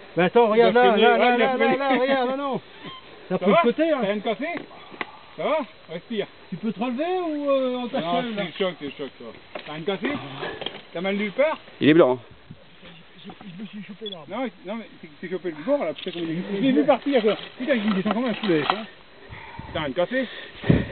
Mais attends, regarde là, regarde, non. Ça peut le côté, hein. T'as rien de cassé? Ça va? Respire. Tu peux te relever ou on t'achève là? C'est le choc, toi. T'as rien de cassé? T'as mal nulle part? Il est blanc. Je me suis chopé là. Non, mais t'es chopé le bord là, putain, comme il est. Je l'ai vu partir, quoi. Putain, il descend comme un poulet, hein. T'as rien de cassé?